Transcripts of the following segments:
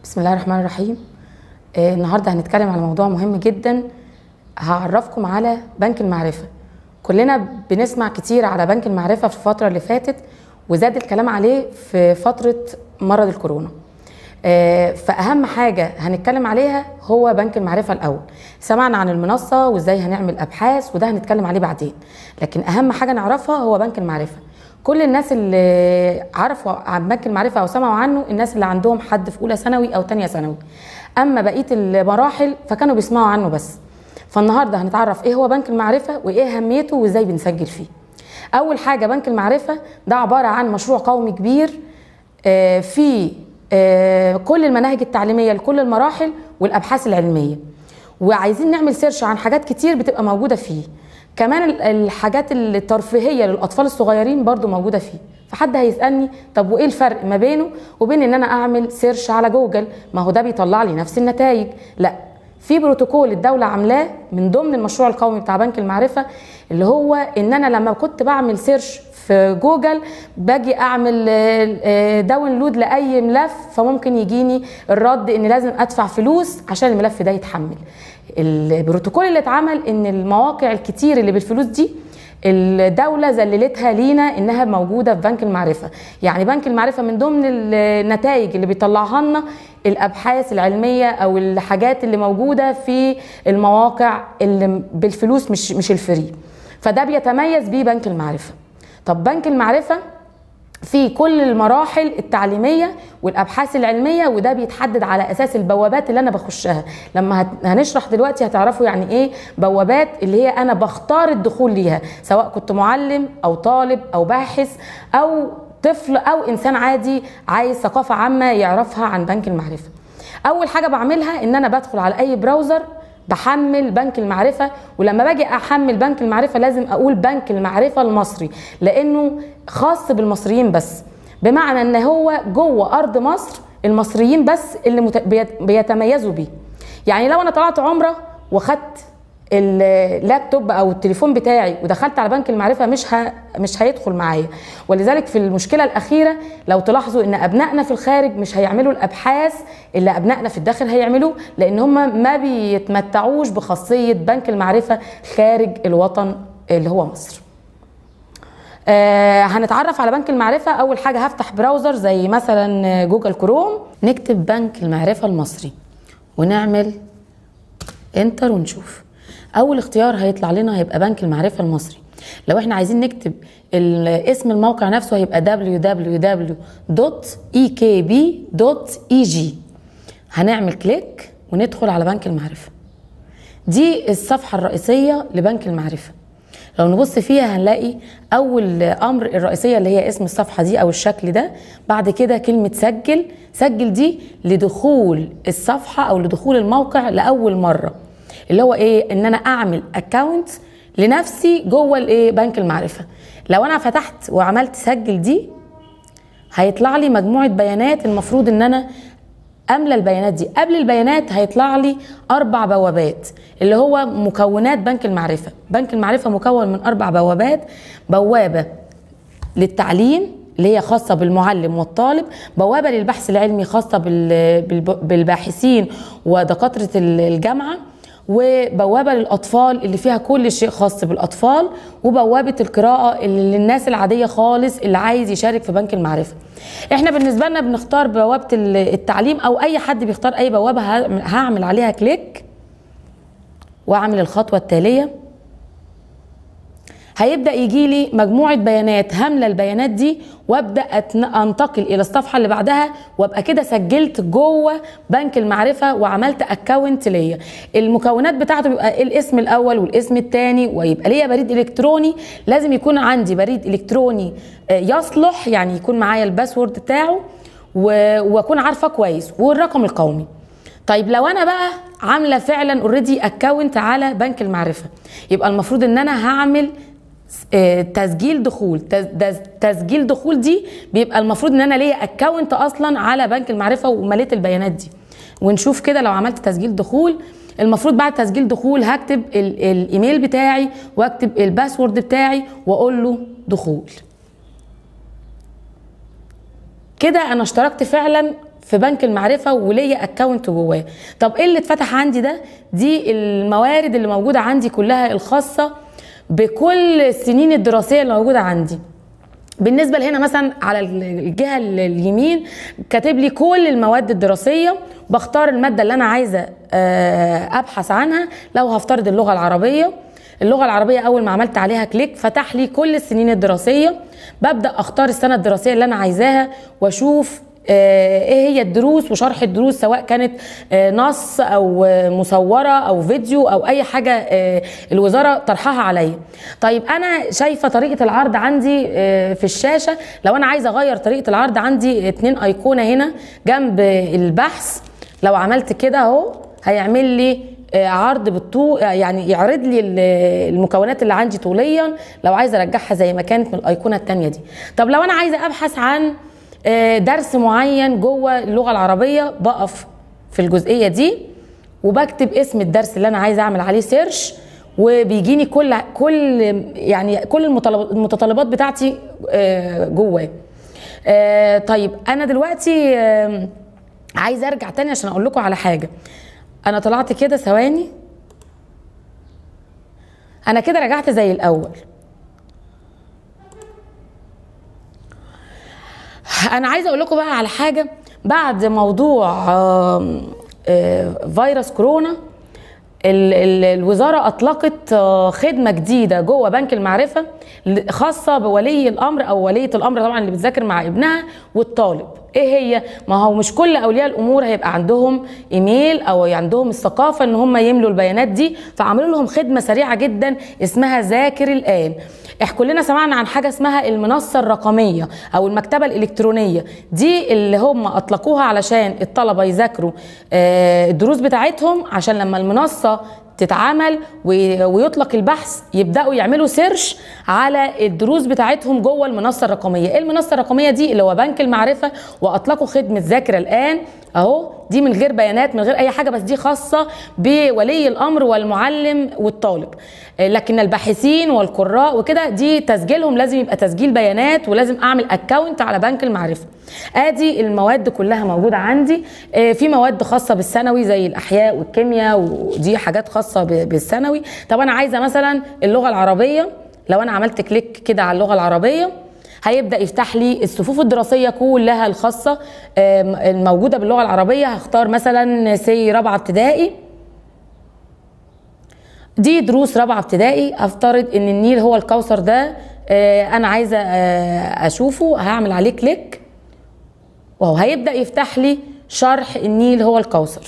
بسم الله الرحمن الرحيم. النهارده هنتكلم على موضوع مهم جدا. هعرفكم على بنك المعرفة. كلنا بنسمع كتير على بنك المعرفة في الفترة اللي فاتت، وزاد الكلام عليه في فترة مرض الكورونا. فأهم حاجة هنتكلم عليها هو بنك المعرفة الأول. سمعنا عن المنصة وإزاي هنعمل أبحاث، وده هنتكلم عليه بعدين، لكن أهم حاجة نعرفها هو بنك المعرفة. كل الناس اللي عرفوا عن بنك المعرفة أو سمعوا عنه الناس اللي عندهم حد في أولى ثانوي أو تانية ثانوي، أما بقية المراحل فكانوا بيسمعوا عنه بس. فالنهاردة هنتعرف إيه هو بنك المعرفة وإيه أهميته وإزاي بنسجل فيه. أول حاجة، بنك المعرفة ده عبارة عن مشروع قومي كبير في كل المناهج التعليمية لكل المراحل والأبحاث العلمية، وعايزين نعمل سيرش عن حاجات كتير بتبقى موجودة فيه. كمان الحاجات الترفيهية للأطفال الصغيرين برضو موجودة فيه. فحد هيسألني طب وإيه الفرق ما بينه وبين إن أنا أعمل سيرش على جوجل؟ ما هو ده بيطلع لي نفس النتائج. لا، في بروتوكول الدولة عاملاه من ضمن المشروع القومي بتاع بنك المعرفة، اللي هو إن أنا لما كنت بعمل سيرش في جوجل باجي اعمل داونلود لاي ملف، فممكن يجيني الرد ان لازم ادفع فلوس عشان الملف ده يتحمل. البروتوكول اللي اتعمل ان المواقع الكتير اللي بالفلوس دي الدولة ذللتها لينا انها موجودة في بنك المعرفة. يعني بنك المعرفة من ضمن النتائج اللي بيطلعها لنا الابحاث العلمية او الحاجات اللي موجودة في المواقع اللي بالفلوس مش الفري. فده بيتميز بيه بنك المعرفة. طب بنك المعرفة في كل المراحل التعليمية والأبحاث العلمية، وده بيتحدد على أساس البوابات اللي أنا بخشها. لما هنشرح دلوقتي هتعرفوا يعني إيه بوابات، اللي هي أنا بختار الدخول ليها، سواء كنت معلم أو طالب أو باحث أو طفل أو إنسان عادي عايز ثقافة عامة يعرفها عن بنك المعرفة. أول حاجة بعملها إن أنا بدخل على أي براوزر بحمل بنك المعرفة، ولما باجي احمل بنك المعرفة لازم اقول بنك المعرفة المصري، لانه خاص بالمصريين بس، بمعنى ان هو جوه ارض مصر المصريين بس اللي بيتميزوا بيه. يعني لو انا طلعت عمرة واخدت اللابتوب او التليفون بتاعي ودخلت على بنك المعرفة مش هيدخل معايا. ولذلك في المشكلة الأخيرة لو تلاحظوا ان ابنائنا في الخارج مش هيعملوا الابحاث اللي ابنائنا في الداخل هيعملوه، لان هم ما بيتمتعوش بخاصية بنك المعرفة خارج الوطن اللي هو مصر. هنتعرف على بنك المعرفة. اول حاجة هفتح براوزر زي مثلا جوجل كروم، نكتب بنك المعرفة المصري ونعمل انتر ونشوف. اول اختيار هيطلع لنا هيبقى بنك المعرفة المصري. لو احنا عايزين نكتب اسم الموقع نفسه هيبقى www.ekb.eg. هنعمل كليك وندخل على بنك المعرفة. دي الصفحة الرئيسية لبنك المعرفة. لو نبص فيها هنلاقي اول امر الرئيسية اللي هي اسم الصفحة دي او الشكل ده، بعد كده كلمة سجل. سجل دي لدخول الصفحة او لدخول الموقع لأول مرة، اللي هو ايه؟ ان انا اعمل اكاونت لنفسي جوه الايه؟ بنك المعرفة. لو انا فتحت وعملت سجل دي هيطلع لي مجموعة بيانات، المفروض ان انا املى البيانات دي. قبل البيانات هيطلع لي 4 بوابات اللي هو مكونات بنك المعرفة. بنك المعرفة مكون من 4 بوابات. بوابة للتعليم اللي هي خاصة بالمعلم والطالب، بوابة للبحث العلمي خاصة بالباحثين ودكاترة الجامعة، وبوابة للأطفال اللي فيها كل شيء خاص بالأطفال، وبوابة القراءة اللي للناس العادية خالص اللي عايز يشارك في بنك المعرفة. احنا بالنسبة لنا بنختار بوابة التعليم، أو أي حد بيختار أي بوابة. هعمل عليها كليك وأعمل الخطوة التالية. هيبدأ يجي لي مجموعة بيانات، هملى البيانات دي وابدأ انتقل الى الصفحة اللي بعدها، وابقى كده سجلت جوه بنك المعرفة وعملت اكاونت ليا. المكونات بتاعته بيبقى الاسم الاول والاسم الثاني، ويبقى ليا بريد الكتروني. لازم يكون عندي بريد الكتروني يصلح، يعني يكون معايا الباسورد بتاعه واكون عارفه كويس، والرقم القومي. طيب لو انا بقى عامله فعلا اوريدي اكاونت على بنك المعرفة، يبقى المفروض ان انا هعمل تسجيل دخول. تسجيل دخول دي بيبقى المفروض ان انا ليا اكونت اصلا على بنك المعرفة ومليت البيانات دي. ونشوف كده لو عملت تسجيل دخول، المفروض بعد تسجيل دخول هكتب الايميل بتاعي واكتب الباسورد بتاعي واقول له دخول. كده انا اشتركت فعلا في بنك المعرفه وليا اكونت جواه. طب ايه اللي اتفتح عندي ده؟ دي الموارد اللي موجوده عندي كلها الخاصه بكل السنين الدراسيه اللي موجوده عندي. بالنسبه لهنا مثلا على الجهه اليمين كاتب لي كل المواد الدراسيه، بختار الماده اللي انا عايزه ابحث عنها. لو هفترض اللغه العربيه، اللغه العربيه اول ما عملت عليها كليك فتح لي كل السنين الدراسيه. ببدا اختار السنه الدراسيه اللي انا عايزاها واشوف ايه هي الدروس وشرح الدروس، سواء كانت نص او مصوره او فيديو او اي حاجه الوزاره طرحها عليا. طيب انا شايفه طريقه العرض عندي في الشاشه. لو انا عايزه اغير طريقه العرض عندي 2 ايقونه هنا جنب البحث. لو عملت كده اهو هيعمل لي عرض بالطول، يعني يعرض لي المكونات اللي عندي طوليا لو عايزه ارجعها زي ما كانت من الايقونه الثانيه دي. طب لو انا عايزه ابحث عن درس معين جوه اللغه العربيه، بقف في الجزئيه دي وبكتب اسم الدرس اللي انا عايزه اعمل عليه سيرش، وبيجيني كل المتطلبات بتاعتي جواه. طيب انا دلوقتي عايزه ارجع تاني عشان اقول لكم على حاجه. انا طلعت كده ثواني، انا كده رجعت زي الاول. انا عايزه اقول لكم بقى على حاجه. بعد موضوع فيروس كورونا، الوزاره اطلقت خدمه جديده جوه بنك المعرفه خاصه بولي الامر او وليه الامر طبعا اللي بتذاكر مع ابنها والطالب. ايه هي؟ ما هو مش كل اولياء الامور هيبقى عندهم ايميل او عندهم الثقافه ان هم يملوا البيانات دي، فعملوا لهم خدمه سريعه جدا اسمها ذاكر الان. كلنا سمعنا عن حاجه اسمها المنصه الرقميه او المكتبه الالكترونيه، دي اللي هم اطلقوها علشان الطلبه يذاكروا الدروس بتاعتهم، عشان لما المنصه تتعمل ويطلق البحث يبداوا يعملوا سيرش على الدروس بتاعتهم جوه المنصه الرقميه. ايه المنصه الرقميه دي؟ اللي هو بنك المعرفه، واطلقوا خدمه ذاكر الان اهو. دي من غير بيانات، من غير اي حاجه، بس دي خاصه بولي الامر والمعلم والطالب. لكن الباحثين والقراء وكده دي تسجيلهم لازم يبقى تسجيل بيانات، ولازم اعمل اكونت على بنك المعرفه. ادي المواد كلها موجوده عندي. في مواد خاصه بالثانوي زي الاحياء والكيمياء، ودي حاجات خاصه بالثانوي. طب انا عايزه مثلا اللغه العربيه، لو انا عملت كليك كده على اللغه العربيه هيبدا يفتح لي الصفوف الدراسيه كلها الخاصه الموجوده باللغه العربيه. هختار مثلا رابعه ابتدائي، دي دروس رابعه ابتدائي. افترض ان النيل هو الكوثر ده انا عايزه اشوفه، هعمل عليه كليك وهو هيبدا يفتح لي شرح النيل هو الكوثر.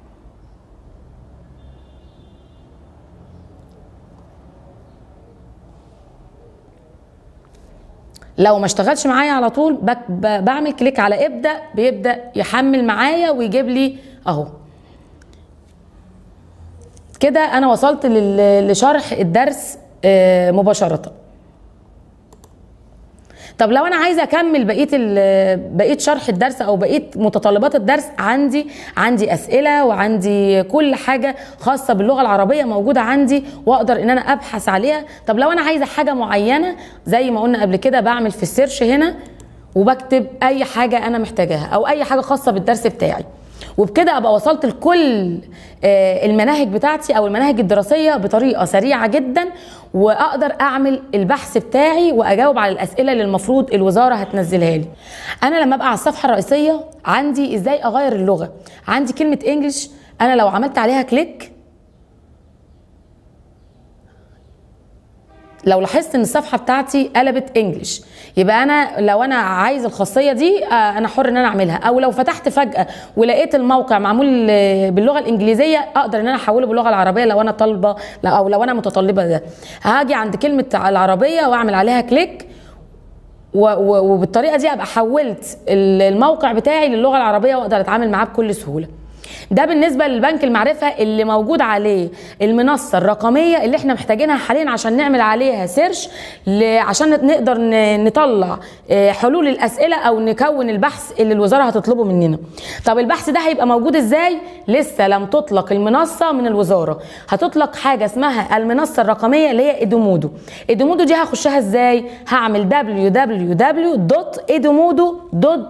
لو ما اشتغلش معايا على طول بعمل كليك على ابدأ، بيبدأ يحمل معايا ويجيب لي اهو كده انا وصلت لشرح الدرس مباشرة. طب لو انا عايزه اكمل بقيه شرح الدرس او بقيه متطلبات الدرس، عندي اسئله وعندي كل حاجه خاصه باللغه العربيه موجوده عندي واقدر ان انا ابحث عليها. طب لو انا عايزه حاجه معينه زي ما قلنا قبل كده، بعمل في السيرش هنا وبكتب اي حاجه انا محتاجاها او اي حاجه خاصه بالدرس بتاعي، وبكده ابقى وصلت لكل المناهج بتاعتي او المناهج الدراسيه بطريقه سريعه جدا، واقدر اعمل البحث بتاعي واجاوب على الاسئله اللي المفروض الوزاره هتنزلها لي. انا لما ابقى على الصفحه الرئيسيه عندي ازاي اغير اللغه، عندي كلمه انجلش، انا لو عملت عليها كليك لو لاحظت ان الصفحه بتاعتي قلبت انجلش، يبقى انا لو انا عايز الخاصيه دي انا حر ان انا اعملها. او لو فتحت فجاه ولقيت الموقع معمول باللغه الانجليزيه اقدر ان انا احوله باللغه العربيه لو انا طالبه او لو انا متطلبه ده. هاجي عند كلمه العربيه واعمل عليها كليك، وبالطريقه دي ابقى حولت الموقع بتاعي للغه العربيه واقدر اتعامل معاه بكل سهوله. ده بالنسبه للبنك المعرفه اللي موجود عليه المنصه الرقميه اللي احنا محتاجينها حاليا عشان نعمل عليها سيرش عشان نقدر نطلع حلول الاسئله او نكون البحث اللي الوزاره هتطلبه مننا. طب البحث ده هيبقى موجود ازاي؟ لسه لم تطلق المنصه من الوزاره، هتطلق حاجه اسمها المنصه الرقميه اللي هي ادومودو. ادومودو دي هخشها ازاي؟ هعمل www.edomodo.org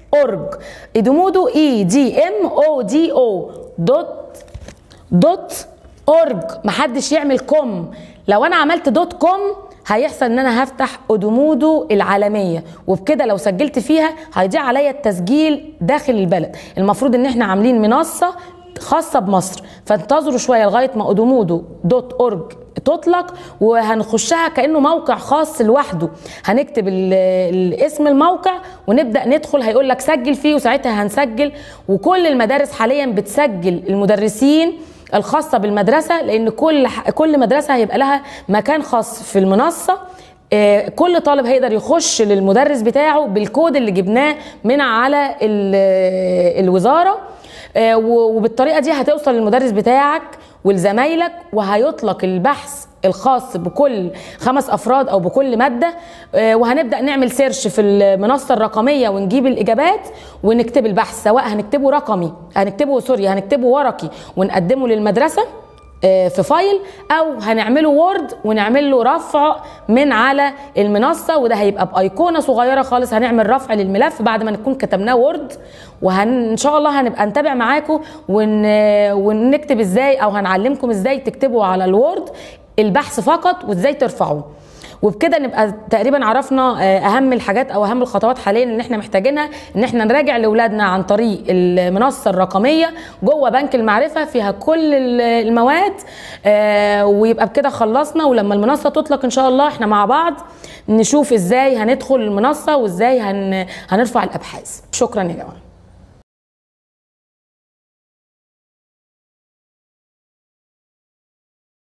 اورج. ادومودو EDMODO دوت اورج. محدش يعمل كوم. لو انا عملت دوت كوم هيحصل ان انا هفتح ادومودو العالميه، وبكده لو سجلت فيها هيضيع عليا التسجيل داخل البلد. المفروض ان احنا عاملين منصه خاصه بمصر، فانتظروا شويه لغايه ما ادومودو دوت اورج تطلق وهنخشها كانه موقع خاص لوحده. هنكتب اسم الموقع ونبدا ندخل، هيقول لك سجل فيه، وساعتها هنسجل. وكل المدارس حاليا بتسجل المدرسين الخاصه بالمدرسه، لان كل مدرسه هيبقى لها مكان خاص في المنصه. كل طالب هيقدر يخش للمدرس بتاعه بالكود اللي جبناه من على الوزاره، وبالطريقه دي هتوصل للمدرس بتاعك ولزمايلك، وهيطلق البحث الخاص بكل 5 أفراد او بكل ماده. وهنبدا نعمل سيرش في المنصه الرقميه ونجيب الاجابات ونكتب البحث، سواء هنكتبه رقمي هنكتبه ورقي ونقدمه للمدرسه في فايل، او هنعمله وورد ونعمل له رفع من على المنصه، وده هيبقى بايقونه صغيره خالص. هنعمل رفع للملف بعد ما نكون كتبناه وورد، وان شاء الله هنبقى نتابع معاكم ونكتب ازاي، او هنعلمكم ازاي تكتبوا على الوورد البحث فقط وازاي ترفعوه. وبكده نبقى تقريبا عرفنا اهم الحاجات او اهم الخطوات حاليا اللي احنا محتاجينها، ان احنا نراجع لاولادنا عن طريق المنصه الرقميه جوه بنك المعرفه فيها كل المواد. ويبقى بكده خلصنا. ولما المنصه تطلق ان شاء الله احنا مع بعض نشوف ازاي هندخل المنصه وازاي هنرفع الابحاث. شكرا يا جماعه.